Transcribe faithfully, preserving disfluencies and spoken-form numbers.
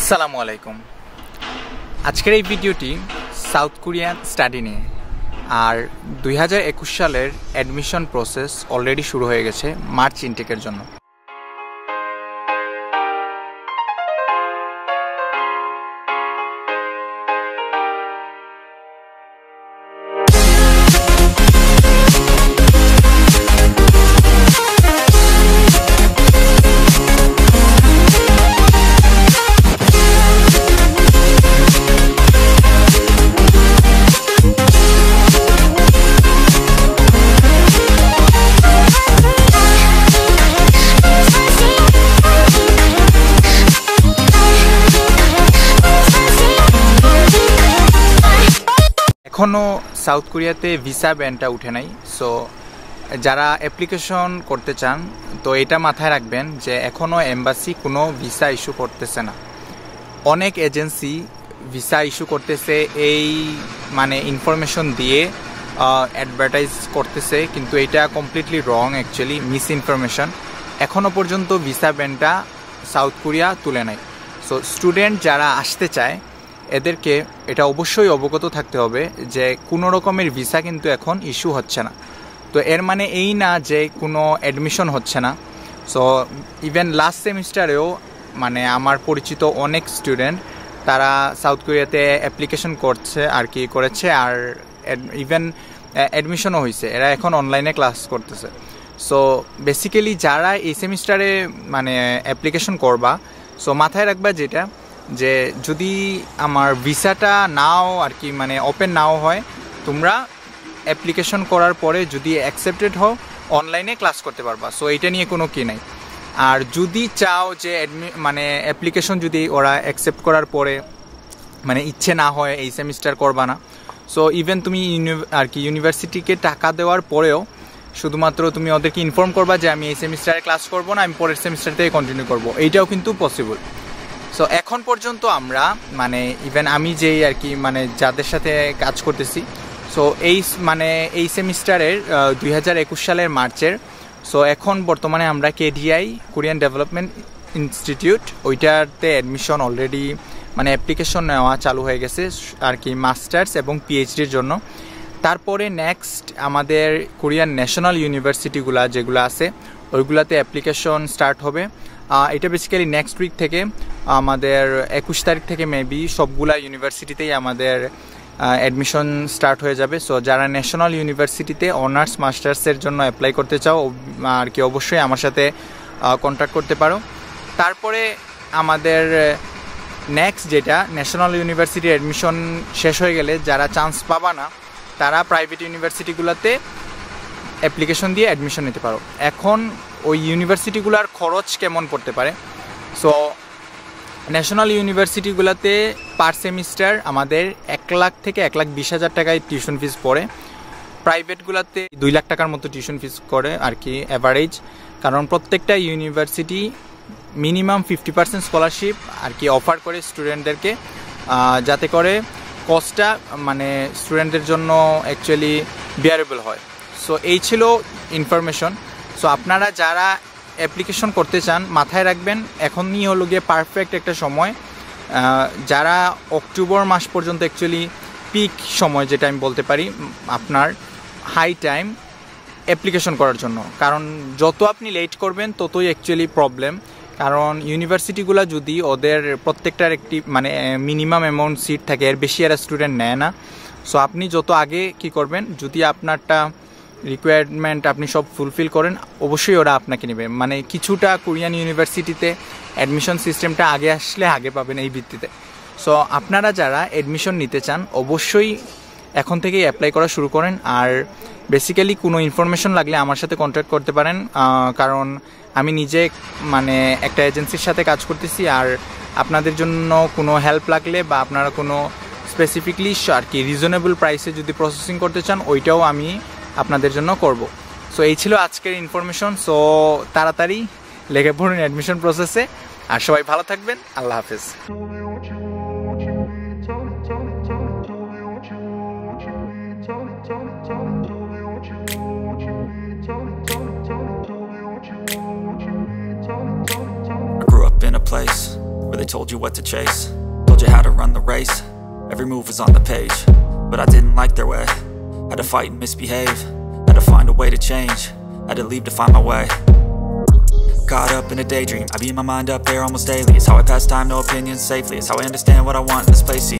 আসসালামু আলাইকুম। আজকের এই ভিডিওটি সাউথ কোরিয়ান স্টাডি নিয়ে। আর দুই হাজার একুশ সালের অ্যাডমিশন প্রসেস অলরেডি শুরু হয়ে গেছে মার্চ ইনটেকের জন্য। এখনও সাউথ কোরিয়াতে ভিসা ব্যানটা উঠে নাই। সো যারা অ্যাপ্লিকেশন করতে চান তো এটা মাথায় রাখবেন যে এখনও এম্বাসি কোনো ভিসা ইস্যু করতেছে না। অনেক এজেন্সি ভিসা ইস্যু করতেছে এই মানে ইনফরমেশন দিয়ে অ্যাডভার্টাইজ করতেছে, কিন্তু এটা completely wrong, actually misinformation. এখনও পর্যন্ত ভিসা ব্যানটা সাউথ কোরিয়া তুলে নাই। সো স্টুডেন্ট যারা আসতে চায় এদেরকে এটা অবশ্যই অবগত থাকতে হবে যে কোনো রকমের ভিসা কিন্তু এখন ইস্যু হচ্ছে না। তো এর মানে এই না যে কোনো অ্যাডমিশন হচ্ছে না। সো ইভেন লাস্ট সেমিস্টারেও মানে আমার পরিচিত অনেক স্টুডেন্ট তারা সাউথ কোরিয়াতে অ্যাপ্লিকেশন করছে আর কি করেছে, আর ইভেন অ্যাডমিশনও হয়েছে। এরা এখন অনলাইনে ক্লাস করতেছে। সো বেসিক্যালি যারা এই সেমিস্টারে মানে অ্যাপ্লিকেশন করবা, সো মাথায় রাখবা যেটা যে যদি আমার ভিসাটা নাও আর কি মানে ওপেন নাও হয়, তোমরা অ্যাপ্লিকেশন করার পরে যদি অ্যাকসেপ্টেড হও অনলাইনে ক্লাস করতে পারবা। সো এইটা নিয়ে কোনো কি নাই। আর যদি চাও যে অ্যাডমি মানে অ্যাপ্লিকেশন যদি ওরা অ্যাকসেপ্ট করার পরে মানে ইচ্ছে না হয় এই সেমিস্টার করবা না, সো ইভেন তুমি আর কি ইউনিভার্সিটিকে টাকা দেওয়ার পরেও শুধুমাত্র তুমি ওদেরকে ইনফর্ম করবা যে আমি এই সেমিস্টারে ক্লাস করবো না, আমি পরের সেমিস্টার থেকে কন্টিনিউ করবো। এইটাও কিন্তু পসিবল। সো এখন পর্যন্ত আমরা মানে ইভেন আমি যেই আর কি মানে যাদের সাথে কাজ করতেছি, সো এই মানে এই সেমিস্টারের দুই হাজার একুশ সালের মার্চের, সো এখন বর্তমানে আমরা কেডিআই কোরিয়ান ডেভেলপমেন্ট ইনস্টিটিউট ওইটাতে অ্যাডমিশন অলরেডি মানে অ্যাপ্লিকেশন নেওয়া চালু হয়ে গেছে আর কি মাস্টার্স এবং পিএইচডির জন্য। তারপরে নেক্সট আমাদের কোরিয়ান ন্যাশনাল ইউনিভার্সিটিগুলা যেগুলো আছে ওইগুলাতে অ্যাপ্লিকেশন স্টার্ট হবে। এটা বেসিক্যালি নেক্সট উইক থেকে আমাদের একুশ তারিখ থেকে মেবি সবগুলা ইউনিভার্সিটিতেই আমাদের অ্যাডমিশন স্টার্ট হয়ে যাবে। সো যারা ন্যাশনাল ইউনিভার্সিটিতে অনার্স মাস্টার্সের জন্য অ্যাপ্লাই করতে চাও আর কি অবশ্যই আমার সাথে কন্ট্যাক্ট করতে পারো। তারপরে আমাদের নেক্সট যেটা ন্যাশনাল ইউনিভার্সিটি অ্যাডমিশন শেষ হয়ে গেলে যারা চান্স পাবা না তারা প্রাইভেট ইউনিভার্সিটিগুলোতে অ্যাপ্লিকেশন দিয়ে অ্যাডমিশন নিতে পারো। এখন ওই ইউনিভার্সিটিগুলোর খরচ কেমন পড়তে পারে? সো ন্যাশনাল ইউনিভার্সিটিগুলোতে পার সেমিস্টার আমাদের এক লাখ থেকে এক লাখ বিশ হাজার টাকায় টিউশন ফিস পড়ে। প্রাইভেটগুলোতে দুই লাখ টাকার মতো টিউশন ফিস করে আর কি অ্যাভারেজ, কারণ প্রত্যেকটা university minimum fifty percent scholarship আর কি অফার করে স্টুডেন্টদেরকে, যাতে করে কস্টটা মানে স্টুডেন্টদের জন্য অ্যাকচুয়ালি বিয়ারেবল হয়। সো এই ছিল ইনফরমেশন। সো আপনারা যারা অ্যাপ্লিকেশন করতে চান মাথায় রাখবেন এখনই হলো গিয়ে পারফেক্ট একটা সময়। যারা অক্টোবর মাস পর্যন্ত অ্যাকচুয়ালি পিক সময় যেটা আমি বলতে পারি আপনার হাই টাইম অ্যাপ্লিকেশন করার জন্য, কারণ যত আপনি লেট করবেন ততই অ্যাকচুয়ালি প্রবলেম। কারণ ইউনিভার্সিটিগুলো যদি ওদের প্রত্যেকটার একটি মানে মিনিমাম অ্যামাউন্ট সিট থাকে, এর বেশি এরা স্টুডেন্ট নেয় না। সো আপনি যত আগে কি করবেন, যদি আপনারটা রিকোয়ারমেন্ট আপনি সব ফুলফিল করেন অবশ্যই ওরা আপনাকে নেবে। মানে কিছুটা কোরিয়ান ইউনিভার্সিটিতে অ্যাডমিশন সিস্টেমটা আগে আসলে আগে পাবেন এই ভিত্তিতে। সো আপনারা যারা অ্যাডমিশন নিতে চান অবশ্যই এখন থেকেই অ্যাপ্লাই করা শুরু করেন। আর বেসিক্যালি কোনো ইনফরমেশন লাগলে আমার সাথে কন্ট্যাক্ট করতে পারেন, কারণ আমি নিজে মানে একটা এজেন্সির সাথে কাজ করতেছি। আর আপনাদের জন্য কোনো হেল্প লাগলে বা আপনারা কোনো স্পেসিফিকলি আর কি রিজনেবল প্রাইসে যদি প্রসেসিং করতে চান ওইটাও আমি আপনাদের জন্য করব। সো এই ছিল আজকের ইনফরমেশন। সো তাড়াতাড়ি লেগে পড়ুন অ্যাডমিশন প্রসেসে। আর সবাই ভালো থাকবেন। আল্লাহ হাফেজ। place where the They told you what to chase, told you how to run the race. Every move was on the page, but I didn't like their way. Had to fight and misbehave, had to find a way to change, had to leave to find my way. Caught up in a daydream, I beat my mind up there almost daily. It's how I pass time, no opinions safely. It's how I understand what I want in this place. See,